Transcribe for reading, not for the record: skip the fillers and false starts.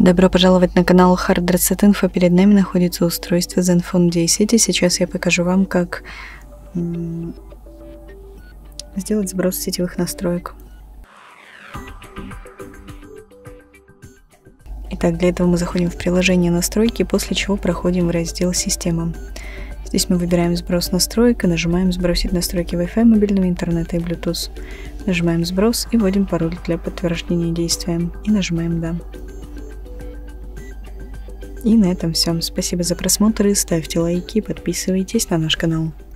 Добро пожаловать на канал Hard Reset Info. Перед нами находится устройство Zenfone 10. И сейчас я покажу вам, как сделать сброс сетевых настроек. Итак, для этого мы заходим в приложение настройки, после чего проходим в раздел «Система». Здесь мы выбираем «Сброс настроек» и нажимаем «Сбросить настройки Wi-Fi, мобильного интернета и Bluetooth». Нажимаем «Сброс» и вводим пароль для подтверждения действия. И нажимаем «Да». И на этом все. Спасибо за просмотр, ставьте лайки, подписывайтесь на наш канал.